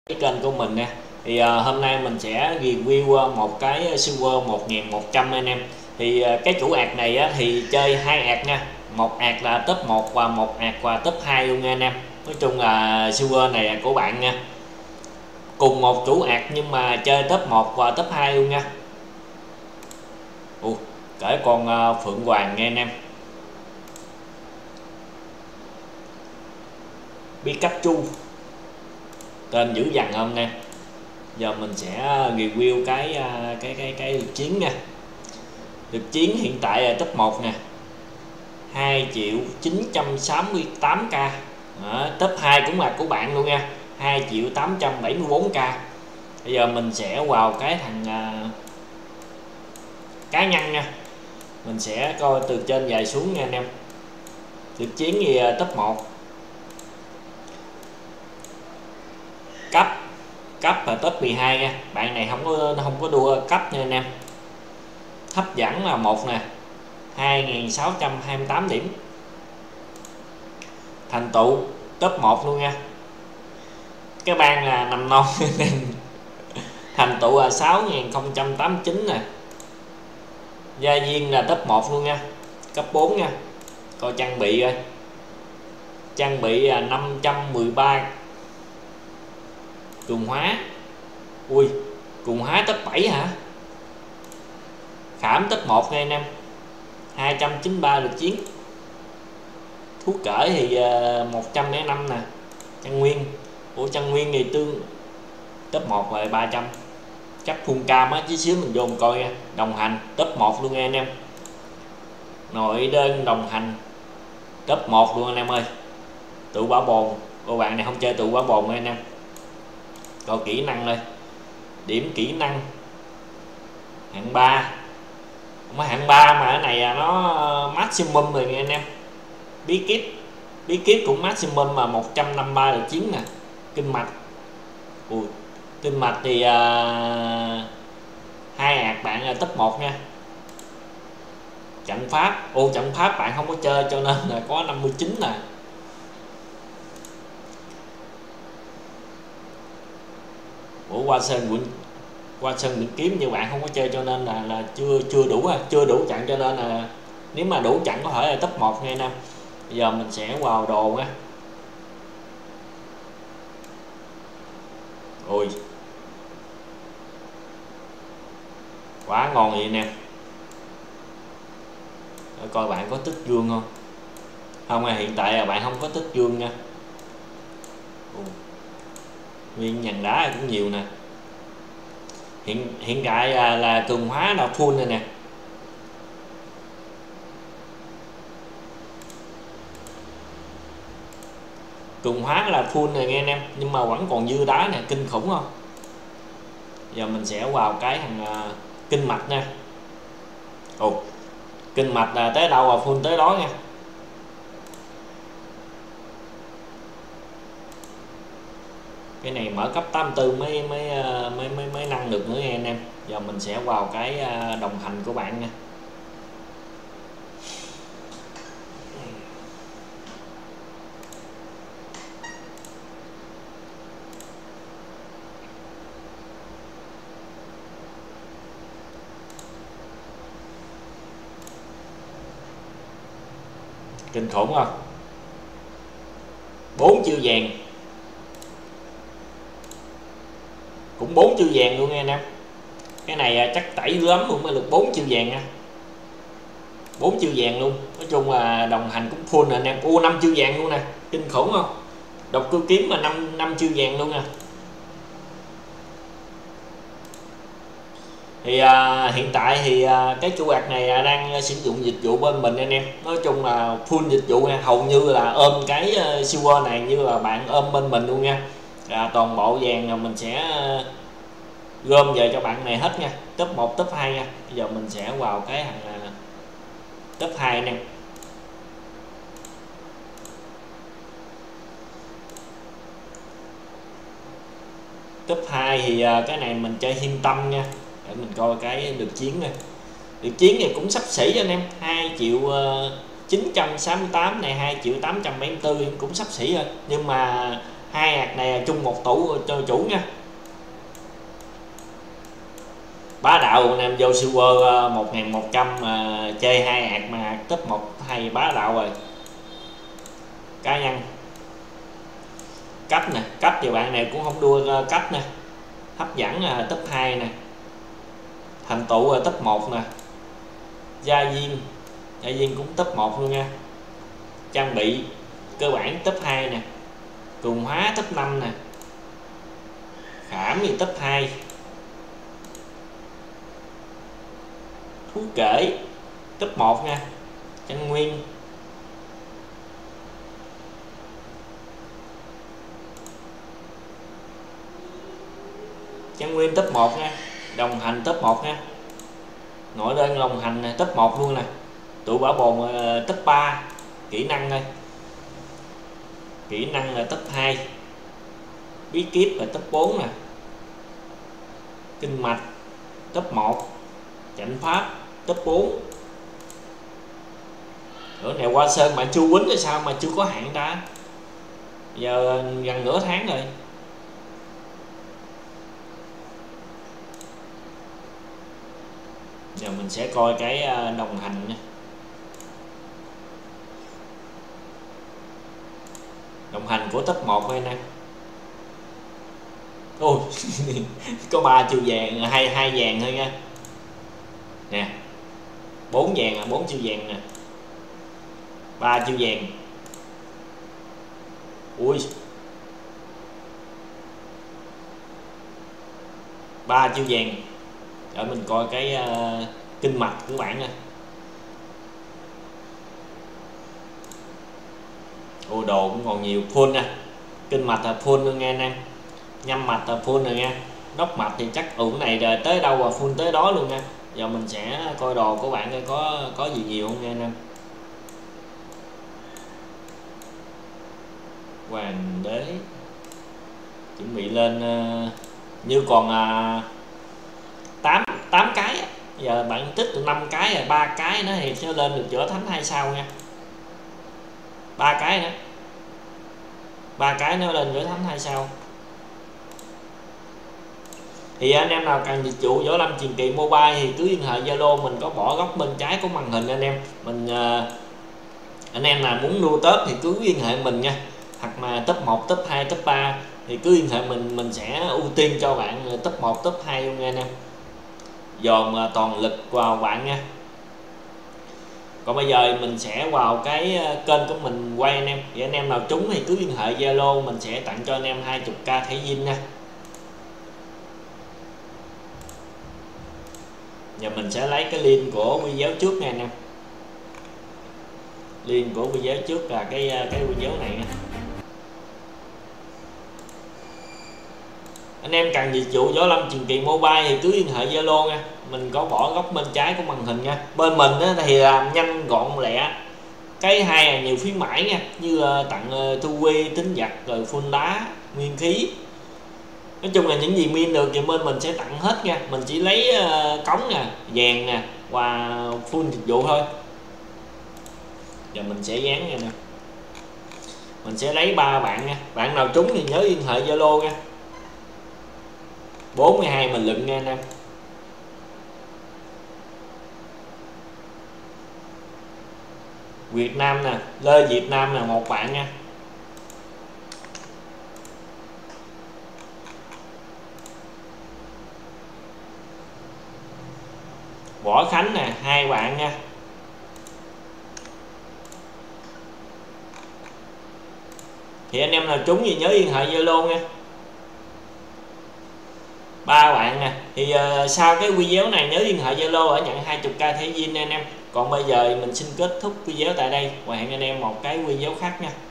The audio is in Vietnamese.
cái kênh của mình nè. Thì hôm nay mình sẽ review một cái Silver 1100 anh em. Thì cái chủ ạc này á, thì chơi hai ạc nha, một ạc là top 1 và một ạc là top 2 luôn nha anh em. Nói chung là Silver này của bạn nha, cùng một chủ ạc nhưng mà chơi top 1 và top 2 luôn nha. Kể con Phượng Hoàng nghe anh em, Pikachu, tên dữ dằn không nè. Giờ mình sẽ review cái lực chiến nha. Lực chiến hiện tại là top 1 nè, 2.968k. Top 2 cũng là của bạn luôn nha, 2.874k. Bây giờ mình sẽ vào cái thằng cá nhân nha. Mình sẽ coi từ trên dài xuống nha anh em. Lực chiến gì top 1, cấp là top 12 nha. Bạn này không có đua cấp nha anh em. Hấp dẫn là 1 nè, 2.628 điểm. Thành tựu top 1 luôn nha. Cái bang là nằm non. Thành tựu là 6.089 nè. Gia viên là top 1 luôn nha, cấp 4 nha. Coi trang bị coi. Trang bị là 513. Cường hóa. Ui, cường hóa top 7 hả? Khảm top 1 nha anh em, 293 lực chiến. Thuốc cởi thì 105 nè. Chân nguyên, chân nguyên thì tương top 1 rồi 300. Chắc full cam á, chứ xíu mình vô coi nha. Đồng hành top 1 luôn nha anh em. Nội đơn đồng hành top 1 luôn anh em ơi. Tụ bảo bồn, cô bạn này không chơi tụ bảo bồn nha anh em. Coi kỹ năng đây. Điểm kỹ năng hạng 3. Không có hạng 3 mà cái này nó maximum rồi nha anh em. Bí kíp cũng maximum mà 153 lực chiến nè. Kinh mạch. Kinh mạch thì hai ạc bạn là top 1 nha. Trận pháp, trận pháp bạn không có chơi cho nên là có 59 nè. Qua sơn đỉnh kiếm như bạn không có chơi cho nên là chưa đủ trận, cho nên là nếu mà đủ trận có thể là top 1 nha anh em. Bây giờ mình sẽ vào đồ nha. Ôi, quá ngon vậy nè. Coi bạn có tích dương không? Không à, hiện tại là bạn không có tích dương nha. Nguyên nhằn đá cũng nhiều nè. Hiện tại là cường hóa là full này nè. Cường hóa là full này nghe anh em, nhưng mà vẫn còn dư đá nè, kinh khủng không? Giờ mình sẽ vào cái thằng kinh mạch nha. Kinh mạch là tới đâu là full tới đó nha. Cái này mở cấp 84 mới năng được nữa nha anh em. Giờ mình sẽ vào cái đồng hành của bạn nha. Kinh khủng không? 4 chiêu vàng. Cũng 4 chiêu vàng luôn nha anh em. Cái này chắc tẩy lắm luôn mới được 4 chiêu vàng nha. 4 chiêu vàng luôn. Nói chung là đồng hành cũng full nè anh em. 5 chiêu vàng luôn nè. Kinh khủng không? Độc cư kiếm mà 5 chiêu vàng luôn nè. Thì hiện tại thì cái chủ ạc này đang sử dụng dịch vụ bên mình anh em. Nói chung là full dịch vụ nha. Hầu như là ôm cái Silver này như là bạn ôm bên mình luôn nha. Toàn bộ vàng mình sẽ gom về cho bạn này hết nha. Top 1, top 2 nha. Bây giờ mình sẽ vào cái thằng top 2 anh em. Top 2 thì cái này mình chơi hiên tâm nha. Để mình coi cái lực chiến này. Lực chiến này cũng sắp xỉ anh em, 2.968 này, 2.874 cũng sắp xỉ rồi. Nhưng mà hai hạt này là chung một tủ cho chủ nha. Bá đạo anh em vô silver 1100 mà chơi hai hạt mà top 1 hay bá đạo rồi. Cá nhân cấp nè, cấp thì bạn này cũng không đua cấp nè, hấp dẫn top 2 nè, thành tựu top 1 nè, gia viên cũng top 1 luôn nha, trang bị cơ bản top 2 nè, cường hóa top 5 nè, khảm thì top 2, thú kể top 1 nha, chân nguyên top 1 nha, đồng hành top 1 nha, nội đơn đồng hành này, top 1 luôn nè, tụi bảo bồn top 3, kỹ năng đây, kỹ năng là top 2, bí kíp là top 4 nè, kinh mạch top 1, chánh pháp top 4. Ở này qua sơn mà chưa quýnh hay sao mà chưa có hạn ta, giờ gần nửa tháng rồi. Giờ mình sẽ coi cái đồng hành nha. Đồng hành của top 1 đây nè. Ôi có 3 chiều vàng, hai vàng thôi nha. Nè. 4 vàng 4 chiều vàng nè. 3 chiều vàng. Ui. 3 chiều vàng. Để mình coi cái kinh mạch của bạn nha. Ô đồ cũng còn nhiều, full nha. Kinh mạch là full luôn nha anh em. Nhâm mạch là full rồi nha. Đốc mạch thì chắc cái này rồi tới đâu mà full tới đó luôn nha. Giờ mình sẽ coi đồ của bạn coi có gì nhiều không nha anh em. Hoàng đế chuẩn bị lên như còn 8 cái. Giờ bạn tích được 5 cái rồi, 3 cái nữa thì sẽ lên được chữa thánh 2 sao nha. 3 cái nữa. 3 cái nữa lên chữa thánh 2 sao. Thì anh em nào cần dịch vụ Võ Lâm Truyền Kỳ Mobile thì cứ liên hệ Zalo, mình có bỏ góc bên trái của màn hình anh em. Anh em nào muốn đua top thì cứ liên hệ mình nha. Hoặc mà top 1, top 2, top 3 thì cứ liên hệ mình sẽ ưu tiên cho bạn top 1, top 2 luôn nha anh em. Dồn toàn lực vào bạn nha. Còn bây giờ mình sẽ vào cái kênh của mình quay anh em. Thì anh em nào trúng thì cứ liên hệ Zalo, mình sẽ tặng cho anh em 20k thẻ zin nha. Giờ mình sẽ lấy cái link của video trước nha anh em. Link của video trước là cái video này nha. Anh em cần dịch vụ Võ Lâm Truyền Kỳ Mobile thì cứ liên hệ Zalo nha. Mình có bỏ góc bên trái của màn hình nha. Bên mình thì làm nhanh gọn lẹ. Cái hai là nhiều phí mãi nha, như tặng thu quy, tính giặt, rồi full đá, nguyên khí. Nói chung là những gì min được thì bên mình sẽ tặng hết nha. Mình chỉ lấy cống nè, vàng nè và full dịch vụ thôi. Giờ mình sẽ dán nha nè. Mình sẽ lấy 3 bạn nha. Bạn nào trúng thì nhớ liên hệ Zalo nha. 42 mình lựng nha anh em. Việt Nam nè, Lê Việt Nam là một bạn nha. Võ Khánh nè, 2 bạn nha. Thì anh em nào trúng thì nhớ liên hệ Zalo nha. 3 bạn nè. Thì sau cái video này nhớ liên hệ Zalo ở nhận 20k thẻ zin anh em. Còn bây giờ mình xin kết thúc video tại đây và hẹn anh em một cái video khác nha.